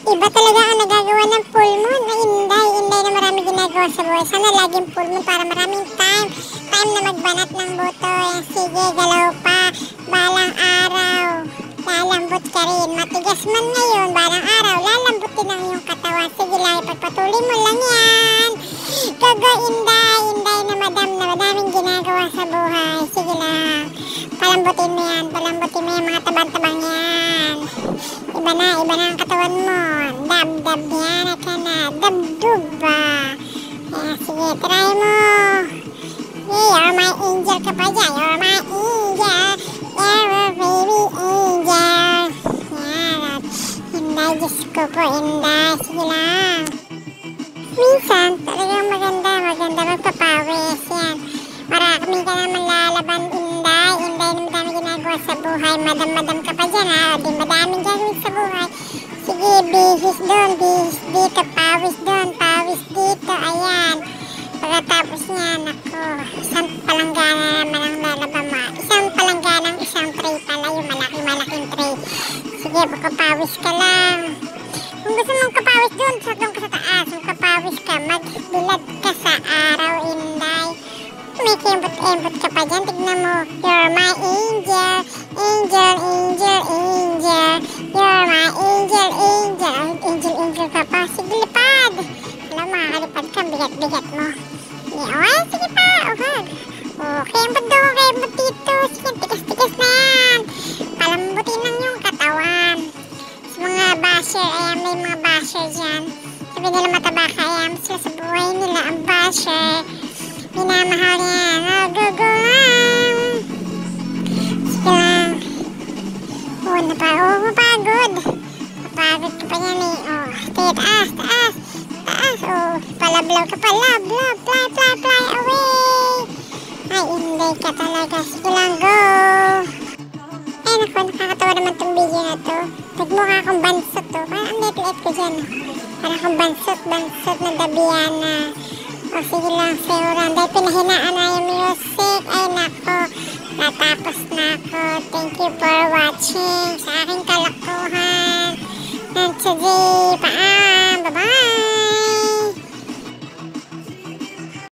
Iba talaga ang nagagawa ng full moon. Ay, inday na marami ginagawa sa buhay. Sana laging full moon para maraming time na magbanat ng buto. Sige, galaw pa. Balang araw, lalambot ka rin. Matigas man ngayon, balang araw, lalambutin ang iyong katawan. Sige lang, ipagpatuloy mo lang yan. Gogo, inday na madaming ginagawa sa buhay. Sige lang, palambutin mo yan mga tabang-tabang yan. Iba na ang katawan mo. Dab yan at na. Dab-dub ba? Sige, try mo. You're my angel ka pa dyan. You're my angel. You're a baby angel. Yan. Inday, Diyos ko po, inday. Sige lang. Minsan, talagang maganda magpapawis. Yan. Marami ka naman lalaban, inday. Inday na madami ginagawa sa buhay. Madam ka pa dyan, ha? Di madaming gagawin sa buhay. Sige, bihis doon, bihis dito, pawis doon, pawis dito. Ayan. Pagkatapos niyan, ako, isang palanggana naman ang lalaba mo. Isang palangganang isang tray pala, yung malaking tray. Sige, pagkapawis ka lang. Kung gusto mong kapawis doon, doon ka sa taas. Kung kapawis ka, magbilad ka sa araw, inday. May kiembot ka pa dyan, tignan mo. You're my angel, angel, angel, angel. You're my angel, angel. Angel ka pa. Sige, lipad. Alam, makakalipad ka, bigat mo. Ay, sige pa, okay. Kiembot doon, kiembot dito. Sige, tigas na yan. Palambutin lang yung katawan. Sa mga basher, ayan, may mga basher dyan. Sabi nila mataba ka, ayan, sila sa buhay nila, ang basher. Minamahal yan. Go lang. Sige lang. Mapagod. Mapagod ka pa yan eh. Taas. Palablaw ka pa. Fly away. Ay, hindi ka talaga. Sige lang, go. Ay, naku, nakakatawa naman itong video na to. Nagmukha akong bansot to. Parang ang liit ko dyan. Parang akong bansot na Dabiana. O sige lang, Seuran. Dahil pinahinaan na yung music. Ay, nako. Natapos na ako. Thank you for watching sa aking kalokohan. And today,